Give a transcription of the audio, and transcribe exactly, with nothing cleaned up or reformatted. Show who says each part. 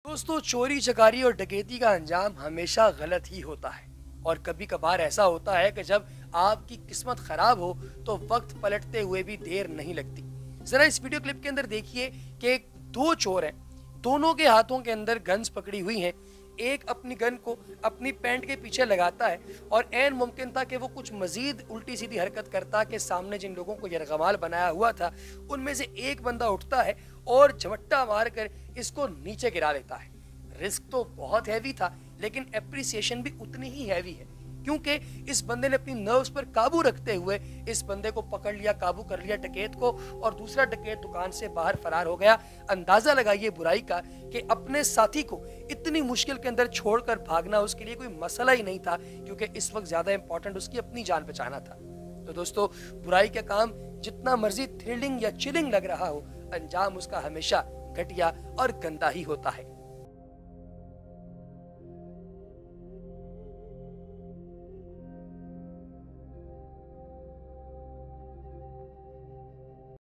Speaker 1: दोस्तों, चोरी चकारी और डकैती का अंजाम हमेशा गलत ही होता है और कभी कभार ऐसा होता है कि जब आपकी किस्मत खराब हो तो वक्त पलटते हुए भी देर नहीं लगती। जरा इस वीडियो क्लिप के अंदर देखिए कि दो चोर हैं, दोनों के हाथों के अंदर गन्स पकड़ी हुई हैं। एक अपनी गन को अपनी पैंट के पीछे लगाता है और ऐन मुमकिन था कि वो कुछ मजीद उल्टी सीधी हरकत करता कि सामने जिन लोगों को यरगमाल बनाया हुआ था उनमें से एक बंदा उठता है और झमट्टा मारकर इसको नीचे गिरा देता है। रिस्क तो बहुत हैवी था लेकिन एप्रिसिएशन भी उतनी ही हैवी है, क्योंकि इस बंदे ने अपनी नर्व्स पर काबू रखते हुए इस बंदे को पकड़ लिया, काबू कर लिया डकैत को, और दूसरा डकैत दुकान से बाहर फरार हो गया। अंदाजा लगाइए बुराई का कि अपने साथी को इतनी मुश्किल के अंदर छोड़कर भागना उसके लिए कोई मसला ही नहीं था, क्योंकि इस वक्त ज्यादा इंपॉर्टेंट उसकी अपनी जान बचाना था। तो दोस्तों, बुराई का काम जितना मर्जी थ्रिलिंग या चिलिंग लग रहा हो, अंजाम उसका हमेशा घटिया और गंदा ही होता है।